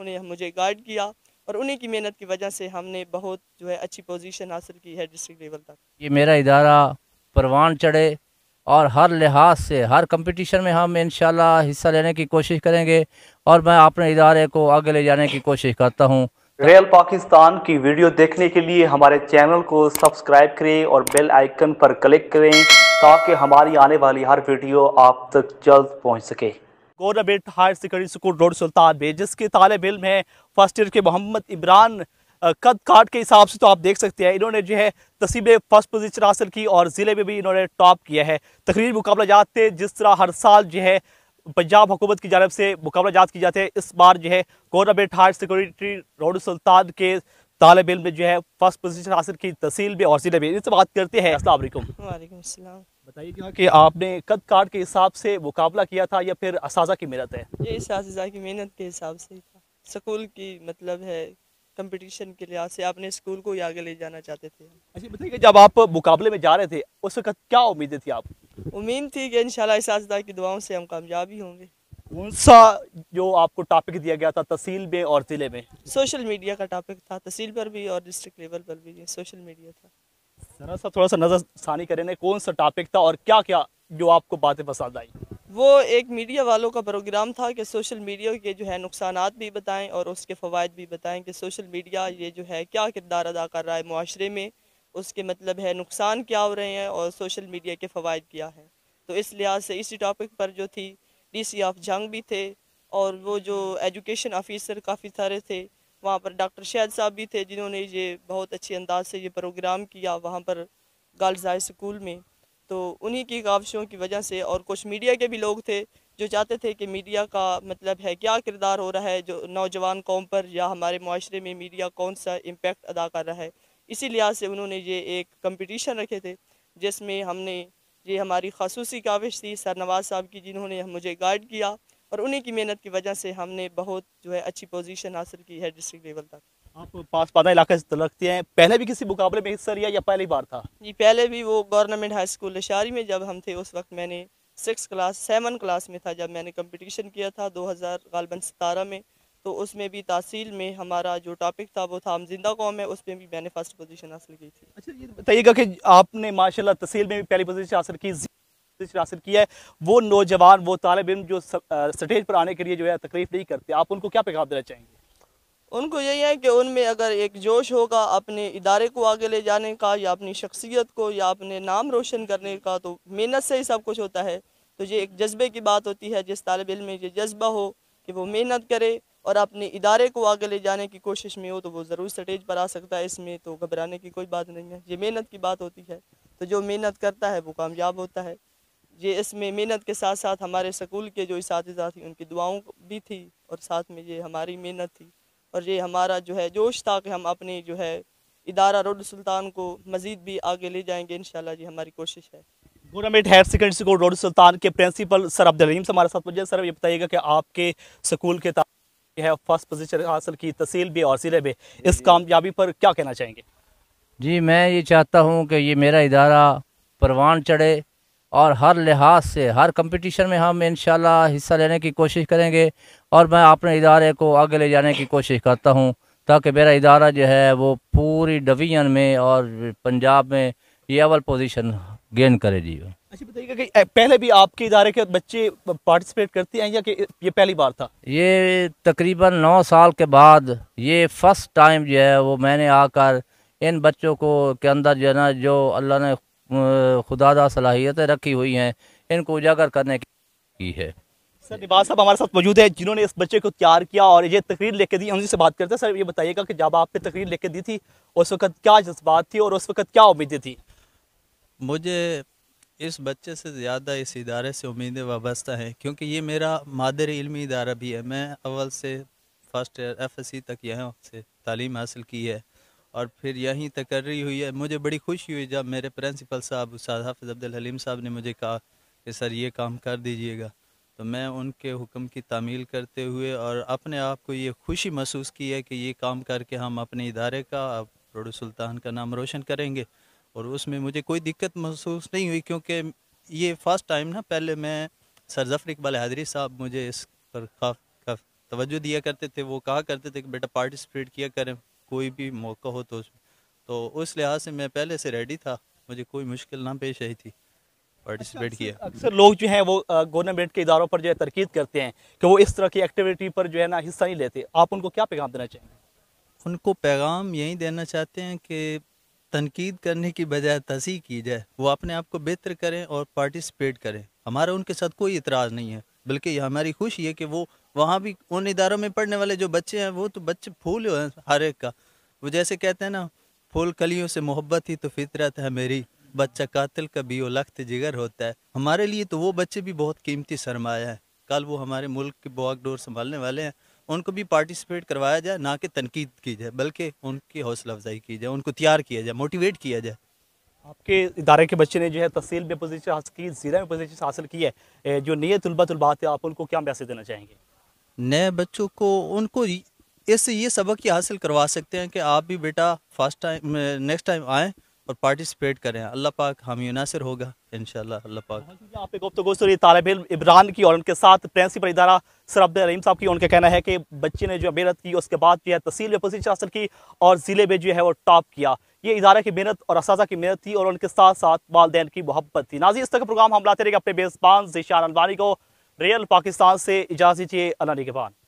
जिन्होंने मुझे गाइड किया, और उन्हीं की मेहनत की वजह से हमने बहुत जो है अच्छी पोजीशन हासिल की है डिस्ट्रिक्ट लेवल तक। ये मेरा इदारा परवान चढ़े और हर लिहाज से हर कंपटीशन में हम इंशाल्लाह हिस्सा लेने की कोशिश करेंगे और मैं अपने इदारे को आगे ले जाने की कोशिश करता हूँ। रियल पाकिस्तान की वीडियो देखने के लिए हमारे चैनल को सब्सक्राइब करें और बेल आइकन पर क्लिक करें ताकि हमारी आने वाली हर वीडियो आप तक जल्द पहुंच सके। Government higher secondary school road Sultan में जिसके तालिब इल्म है फर्स्ट ईयर के मोहम्मद इमरान, कद काट के हिसाब से तो आप देख सकते हैं इन्होंने जो है तहसील में फर्स्ट पोजीशन हासिल की और ज़िले में भी इन्होंने टॉप किया है। तकरीर मुकाबला जात थे जिस तरह हर साल जो है पंजाब हुकूमत की जानब से मुकाबला जात की जाते हैं, इस बार जो है government higher secondary road Sultan के तालिब इल्म ने जो है फर्स्ट पोजीशन हासिल की तहसील में और ज़िले में। इनसे बात करते हैं। अस्सलाम वालेकुम। वालेकुम अस्सलाम। बताइए क्या कि आपने कद काट के हिसाब से मुकाबला किया था या फिर असाजा की मेहनत है? ये इस्तिज़ा की मेहनत के हिसाब से ही था। स्कूल की मतलब है कंपटीशन के लिहाज से अपने स्कूल को ही आगे ले जाना चाहते थे। अच्छा बताइए, जब आप मुकाबले में जा रहे थे उस वक्त क्या उम्मीदें थी आप? उम्मीद थी कि इंशाल्लाह इस्तिज़ा की दुआओं से हम कामयाब ही होंगे। कौन सा जो आपको टॉपिक दिया गया था तहसील में और जिले में? सोशल मीडिया का टॉपिक था, तहसील पर भी और डिस्ट्रिक्ट लेवल पर भी ये सोशल मीडिया था। जरा सा थोड़ा सा नजर सानी करें, कौन सा टॉपिक था और क्या क्या जो आपको बातें पसंद आई? वो एक मीडिया वालों का प्रोग्राम था कि सोशल मीडिया के जो है नुकसानात भी बताएं और उसके फ़वाइद भी बताएं कि सोशल मीडिया ये जो है क्या किरदार अदा कर रहा है मुआशरे में, उसके मतलब है नुकसान क्या हो रहे हैं और सोशल मीडिया के फ़वाइद क्या हैं। तो इस लिहाज से इसी टॉपिक पर जो थी DC ऑफ जंग भी थे और वो जो एजुकेशन ऑफिसर काफ़ी सारे थे, वहाँ पर डॉक्टर शहद साहब भी थे जिन्होंने ये बहुत अच्छे अंदाज से ये प्रोग्राम किया वहाँ पर गर्ल्स हाई स्कूल में। तो उन्हीं की काविशों की वजह से और कुछ मीडिया के भी लोग थे जो चाहते थे कि मीडिया का मतलब है क्या किरदार हो रहा है जो नौजवान कौम पर या हमारे माशरे में मीडिया कौन सा इम्पेक्ट अदा कर रहा है। इसी लिहाज से उन्होंने ये एक कंपटीशन रखे थे जिसमें हमने ये हमारी खसूसी काविश थी सर नवाज साहब की जिन्होंने मुझे गाइड किया, और उन्हीं की मेहनत की वजह से हमने बहुत जो है अच्छी पोजीशन हासिल की है डिस्ट्रिक्ट लेवल तक। आप पास पादा इलाके से लगते हैं, पहले भी किसी मुकाबले में हिस्सा लिया या पहली बार था? जी पहले भी वो गवर्नमेंट हाई स्कूल लशारी में जब हम थे उस वक्त मैंने 7 क्लास में था जब मैंने कंपटीशन किया था 2017 में। तो उसमें भी तहसील में हमारा जो टॉपिक था वो था हम जिंदा कौम है, उसमें भी मैंने फर्स्ट पोजीशन हासिल की थी। अच्छा ये बताइएगा कि आपने माशाल्लाह तहसील में भी पहली पोजीशन हासिल की, पोजीशन हासिल की है, वो नौजवान वो तालिब इल्म जो स्टेज पर आने के लिए जो है तकलीफ नहीं करते, आप उनको क्या पैगाम देना चाहेंगे? उनको यही है कि उनमें अगर एक जोश होगा अपने इदारे को आगे ले जाने का या अपनी शख्सियत को या अपने नाम रोशन करने का, तो मेहनत से ही सब कुछ होता है। तो ये एक जज्बे की बात होती है, जिस तालिब इल्म में ये जज्बा हो कि वो मेहनत करे और अपने इदारे को आगे ले जाने की कोशिश में हो तो वो ज़रूर स्टेज पर आ सकता है। इसमें तो घबराने की कोई बात नहीं है, ये मेहनत की बात होती है। तो जो मेहनत करता है वो कामयाब होता है। ये इसमें मेहनत के साथ साथ हमारे स्कूल के जो इसातिज़ा थी उनकी दुआओं भी थी और साथ में ये हमारी मेहनत थी और ये हमारा जो है जोश था कि हम अपनी जो है इदारा रोड सुल्तान को मज़ीद भी आगे ले जाएंगे इंशाल्लाह, ये हमारी कोशिश है। Government higher secondary school road Sultan के प्रिंसिपल सर अब्दुल रहीम से हमारे साथ मौजूद। सर ये बताइएगा कि आपके स्कूल के है फर्स्ट पोजीशन हासिल की तहसील भी और ज़िले में, इस कामयाबी पर क्या कहना चाहेंगे? जी मैं ये चाहता हूँ कि ये मेरा इदारा परवान चढ़े और हर लिहाज से हर कंपटीशन में हम इंशाल्लाह हिस्सा लेने की कोशिश करेंगे और मैं अपने इदारे को आगे ले जाने की कोशिश करता हूँ ताकि मेरा इदारा जो है वो पूरी डिवीज़न में और पंजाब में ये अव्वल पोजीशन गेन करे जी। अच्छा बताइएगा कि पहले भी आपके इदारे के बच्चे पार्टिसिपेट करते हैं या कि ये पहली बार था? ये तकरीबन 9 साल के बाद ये फर्स्ट टाइम जो है वो मैंने आकर इन बच्चों को के अंदर जो है ना जो अल्लाह ने खुदादा सलाहियतें रखी हुई हैं इनको उजागर करने की है। सर निवाज साहब हमारे साथ मौजूद है जिन्होंने इस बच्चे को तैयार किया और ये तकरीर लेके दी, उनसे बात करते हैं। सर ये बताइएगा कि जब आपने तकरीर लेके दी थी उस वक्त क्या जज्बात थी और उस वक्त क्या उम्मीदें थी? मुझे इस बच्चे से ज़्यादा इस इदारे से उम्मीदें वाबस्ता हैं क्योंकि ये मेरा मादरी इल्मी इदारा भी है। मैं अव्वल से फर्स्ट ईयर FSC तक यहाँ से तालीम हासिल की है और फिर यहीं तकर्री हुई है। मुझे बड़ी खुशी हुई जब मेरे प्रिंसिपल साहब उस्ताद हाफिज़ अब्दुल हलीम साहब ने मुझे कहा कि सर ये काम कर दीजिएगा, तो मैं उनके हुक्म की तामील करते हुए और अपने आप को ये खुशी महसूस की है कि ये काम करके हम अपने इदारे का रोड सुल्तान का नाम रोशन करेंगे और उसमें मुझे कोई दिक्कत महसूस नहीं हुई क्योंकि ये फ़र्स्ट टाइम ना, पहले मैं सर ज़फ़र इकबाल हैदरी साहब मुझे इस पर तवज्जो दिया करते थे, वो कहा करते थे कि बेटा पार्टिसिपेट किया करें कोई भी मौका हो तो उस लिहाज से मैं पहले से रेडी था, मुझे कोई मुश्किल ना पेश आई थी, पार्टिसिपेट किया। अक्सर लोग जो हैं वो गवर्नमेंट के इदारों पर जो है तरकीद करते हैं कि वो इस तरह की एक्टिविटी पर जो है ना हिस्सा नहीं लेते, आप उनको क्या पैगाम देना चाहेंगे? उनको पैगाम यही देना चाहते हैं कि तनकीद करने की बजाय तसीह की जाए, वो अपने आप को बेहतर करें और पार्टिसिपेट करें। हमारा उनके साथ कोई इतराज़ नहीं है, बल्कि ये हमारी खुशी है कि वो वहाँ भी उन इदारों में पढ़ने वाले जो बच्चे हैं वो तो बच्चे फूल हैं हर एक का। वो जैसे कहते हैं ना, फूल कलियों से मोहब्बत ही तो फितरत है मेरी, बच्चा कातिल का भी वो लख्त जिगर होता है। हमारे लिए तो वो बच्चे भी बहुत कीमती सरमाया है, कल वो हमारे मुल्क की बागडोर संभालने वाले हैं। उनको भी पार्टिसिपेट करवाया जाए, ना कि तनकीद की जाए, बल्कि उनकी हौसला अफजाई की जाए, उनको तैयार किया जाए, मोटिवेट किया जाए। आपके इदारे के बच्चे ने जो है तहसील में पोजीशन हासिल की, ज़िला में पोजीशन हासिल की है, जो नए तलबात है आप उनको क्या मैसेज देना चाहेंगे? नए बच्चों को उनको इससे ये सबक ये हासिल करवा सकते हैं कि आप भी बेटा फर्स्ट टाइम नेक्स्ट टाइम आएँ और पार्टिसिपेट करें। अल्लाह पाक हामी नासिर होगा इंशाल्लाह। अल्लाह पाक। यहाँ पे गुफ्तगू सुनी तालिब इल्म इमरान की और उनके साथ प्रिंसिपल इदारा सर अब्दुल रहीम साहब की। उनका कहना है कि बच्चे ने जो मेहनत की उसके बाद जो है तहसील में पोजीशन हासिल की और ज़िले में जो है वो टॉप किया। ये इदारे की मेहनत और असातिज़ा की मेहनत थी और उनके साथ साथ वालिदैन की मोहब्बत थी। नाज़रीन, इस तरह का प्रोग्राम हम लाते रहेंगे अपने मेज़बान ज़ीशान अलवानी को। रियल पाकिस्तान से इजाज़त दीजिए, अल्लाह निगहबान।